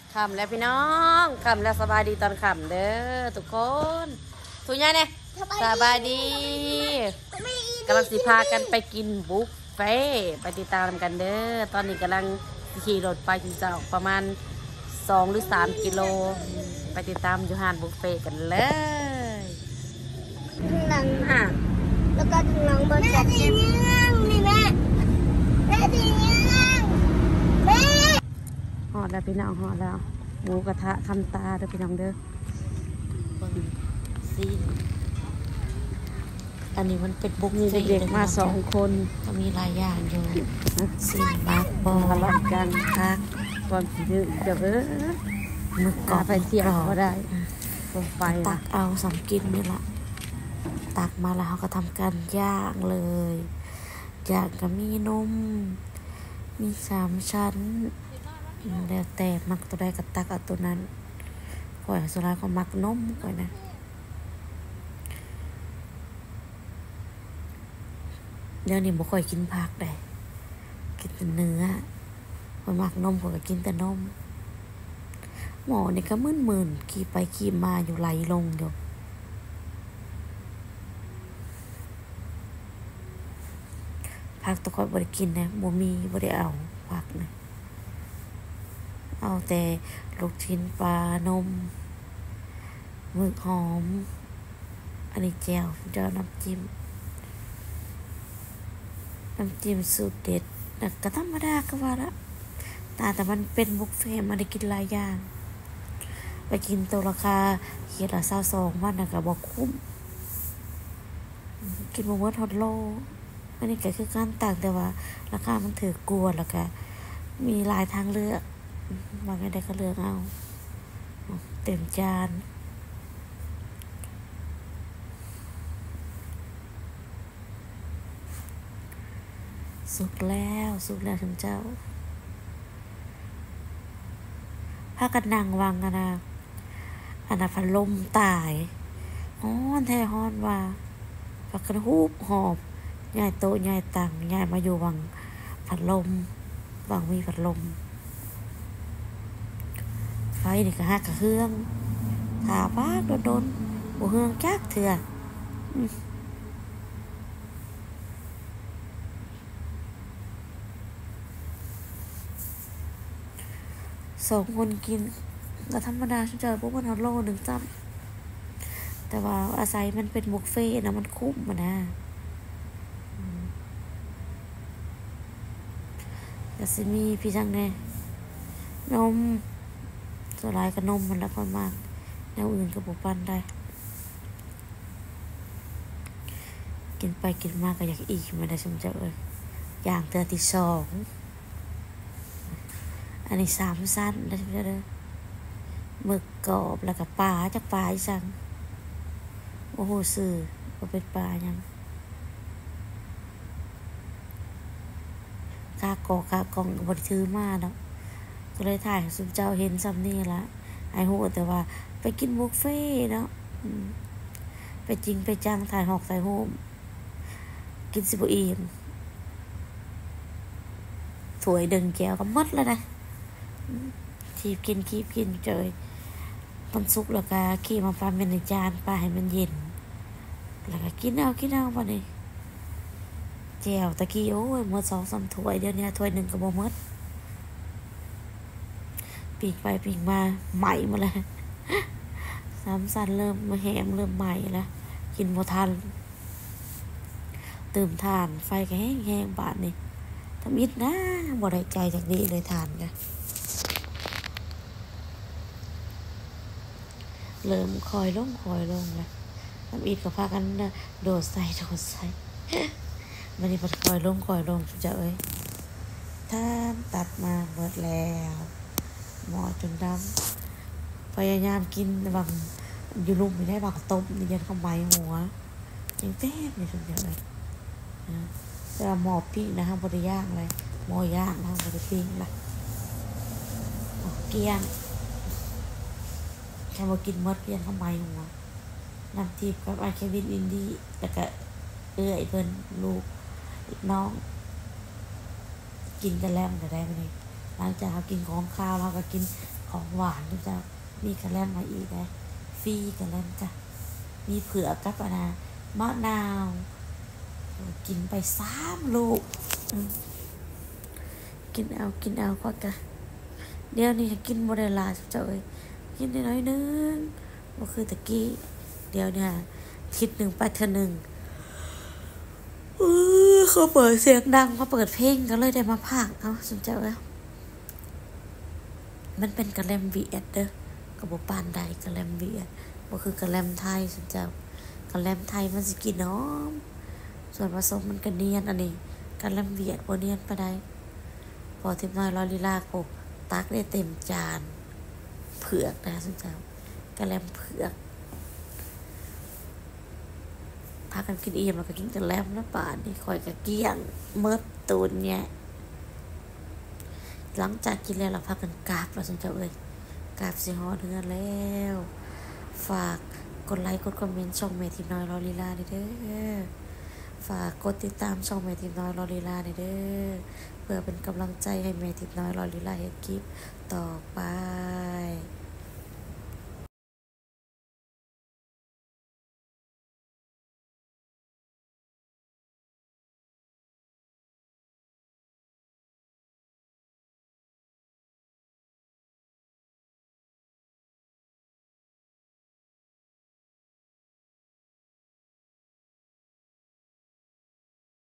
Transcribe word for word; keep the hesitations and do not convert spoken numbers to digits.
คำแล้วพี่น้องคำแล้วสบายดีตอนคำเด้อทุกคนทุกย่าเนี่ยสบายดีกำลังสิพากันไปกินบุฟเฟ่ไปติดตามกันเด้อตอนนี้กำลังขี่รถไปถึงจะออกประมาณสองหรือสามกิโลไปติดตามยูฮานบุฟเฟ่กันเลยหนังอ่ะแล้วก็ถึงหนังบนแม่ดีนี่นี่แม่แม่ดีนี่แม่หอดแล้วพี่น้องหอดแล้วหมูกระทะคำตาเด้อพี่น้องเด้อซีอันนี้มันเป็นบุกเด็กๆมาสองคนก็มีหลายอย่างอยู่ซีบักบอลลักันพักความผิดเดี๋ยวเออมึกกอไปเที่ยวก็ได้ไฟตักเอาสำกินนี่ละตักมาแล้วเขาก็ทำการย่างเลยย่างก็มีนมมีสามชั้นแล้วแต่มักตัวใดก็ตักเอาตัวนั้นก่อยสุราก็มักนมก่อยนะเดี๋ยวนี้บ่ค่อยกินผักได้กินแต่เนื้อคนมักนมคนก็กินแต่นมหมอนี่ก็มึนมึนขี่ไปขี่มาอยู่ไหลลงอยู่ผักตะกอนบ่ได้กินนะบ่มีบ่ได้เอาผักนะเอาแต่ลูกชิ้นปลานมหมึกหอมอันนี้แจ่วเจ้าน้ำจิ้มน้ำจิ้มสูตรเด็ดแต่ก็ธรรมดาก็ว่าละแต่แต่มันเป็นบุฟเฟ่ต์มันได้กินหลายอย่างไปกินตัวราคาเขียนละเศร้าสองวันนะก็บอกคุ้มกินมาเมื่อทอดโลอันนี้ก็คือการต่างแต่ว่าราคามันถือกลัวแล้วก็มีหลายทางเลือกบางอย่างใดก็เลือกเอาเต็มจานสุกแล้วสุกแล้วถึงเจ้าพากันนั่งวังกันนะอันนั้นพัดลมตายฮ้อนแท้ฮ้อนว่าพากันฮูบหอบย้ายโต๊ะย้ายตังย้ายมาอยู่วังพัดลมวังมีพัดลมไฟนี่ก็หักกระเฮืองถาพากโดนๆบ่เฮืองจักเถื่อสองคนกินก็ธรรมดาฉันเจอพวกมันเอาโลหนึ่งจ้ำแต่ว่าอาศัยมันเป็นบุฟเฟ่ต์นะมันคุ้มมานะก็สิมีพี่จังแน่นมสลายกับนมมันละประมาณแนวอื่นก็บุปันได้กินไปกินมากก็อยากอีกมาได้ฉันเจอเลยอย่างเตือนที่สองอันนี้สามสั้นได้ไหมเด้อหมึกกรอบแล้วก็ปลาจากปลาอีสังโอ้โหสื่อว่าเป็นปลายังกากอกากองบริถือมาเนาะก็เลยถ่ายสุนเจ้าเห็นซ้ำนี่ละไอ้โหแต่ว่าไปกินบุฟเฟ่เนาะไปจริงไปจังถ่ายหอกถ่ายโฮมกินสิบอีมถวยดึงแก้วก็มัดแล้วนะทีบกินคีบกินเจยมันสุกแล้วก็ขี้มาปลาเป็นในจานปลาให้มันเย็นแล้วก็กินเอากินเอาไปนี่แจ่วตะกี้โอ้ยหมดสองสามถ้วยเดี๋ยวนี้ถ้วยหนึ่งก็บ่หมดปีกไปปีกมาใหม่มาเลยสามสันเริ่มมาแหมเริ่มใหม่แล้วกินบ่ทันตื่มทานไฟก็แห้งแห้งบาดนี่ทำอิดนะบ่ได้ใจจากนี้เลยทานกันเริ่มคอยลงคอยลงแล้วทำอิดก็พากันโดดใส่โดดใส่มันนี่พัดคอยลงคอยลงจะเอ้ยท่านตัดมาเบิดแล้วหมอจนดำพยายามกินบางอยู่ลุ่มไม่ได้บางต้มนี่ยันเข้าใบหัวยังแทบอยู่จนจะเอ้ยแต่หมอปิ้งนะฮะบริย่างอะไรหมอย่างนะบริปิ้งนะเกี๊ยงแค่มากินมดเกี๊ยงเข้าใบหัวน้ำทิพย์กับไอเควินอินดี้แล้วก็เอื้อยเพิ่นลูกน้องกินกันแล้วมันจะได้ไหมนี่หลังจากเรากินของข้าวเราก็กินของหวานทุกเจ้ามีกระแลมมาอีกนะฟรีกระแลมจ้ะมีเผือกกับอะนะมะนาวกินไปสามลูกกินเอากินเอาก็กะเดี๋ยวนี้กินโมเดลลาเจ้าเอ้ยกินได้น้อยนึงก็คือตะกี้เดี๋ยวเนี่ยทิศหนึ่งไปเธอหนึ่งเขาเปิดเสียงดังเขาเปิดเพลงก็เลยได้มาพากเอาสมเจ้าแล้วมันเป็นกระแลมวีเอสเด้อกระบอกปานใดกระแลมวีเอสก็คือกระแลมไทยสมเจ้ากระแลมไทยมันสิกินน้อมส่วนผสมมันก็เนียนอันนี้กระแลมวีเอสบ่เนียนปานใดพอทิพน้อยลอยลีลาโกตักได้เต็มจานเผือกนะสมเจ้ากระแลมเผือกพากันกินอิ่มแล้วก็กินกันแล้วนะป่านนี่คอยกะเกี้ยงเมิดตูนเนี่ยหลังจากกินแล้วเราพากันกราบเราสนใจเอ้ยกราบสิฮอดเฮือนแล้วฝากกดไลค์กดคอมเมนต์ช่องแม่ทีน้อยรอลีลาเด้อฝากกดติดตามช่องแม่ทีน้อยรอลีลาเด้อเพื่อเป็นกำลังใจให้แม่ทีน้อยรอลีลาเฮ็ดคลิปต่อไป